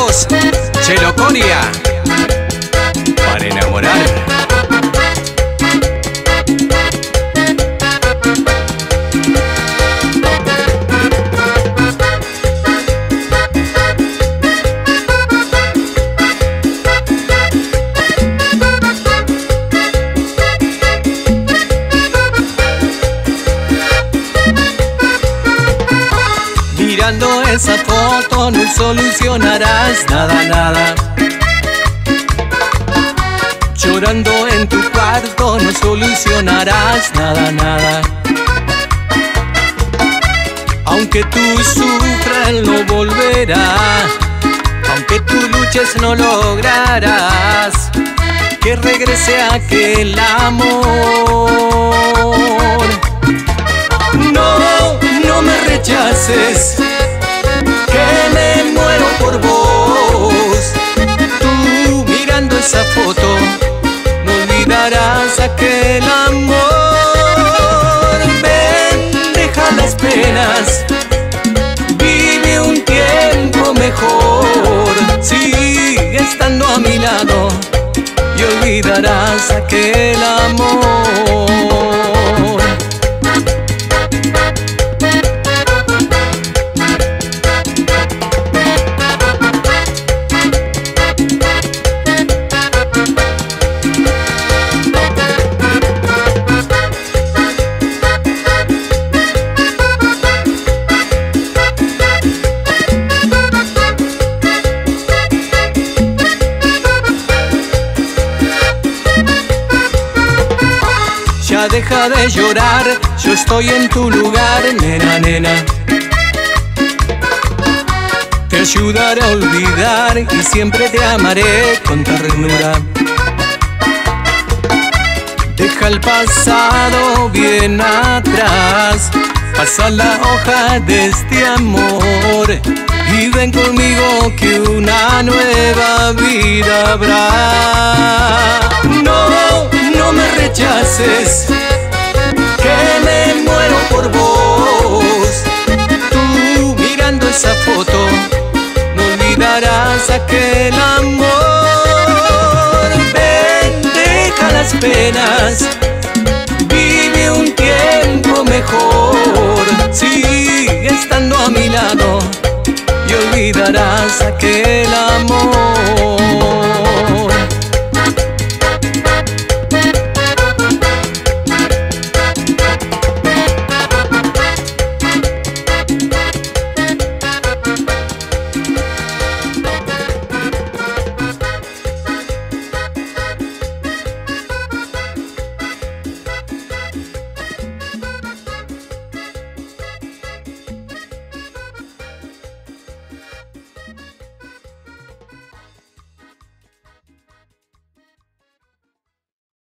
voz, Cheloconia, para enamorar. Mirando esa foto no solucionarás nada, nada. Llorando en tu cuarto no solucionarás nada, nada. Aunque tú sufras él no volverá, aunque tú luches no lograrás que regrese aquel amor. No, no me rechaces, que me muero por vos. Tú mirando esa foto no olvidarás aquel amor. Ven, deja las penas, vive un tiempo mejor. Sigue estando a mi lado y olvidarás aquel amor. Ya deja de llorar, yo estoy en tu lugar, nena, nena. Te ayudaré a olvidar y siempre te amaré con ternura. Deja el pasado bien atrás, pasa la hoja de este amor y ven conmigo que una nueva vida habrá. No, no me rechaces, que me muero por vos. Tú mirando esa foto no olvidarás aquel amor. Ven, deja las penas, vive un tiempo mejor. Sigue estando a mi lado y olvidarás aquel amor.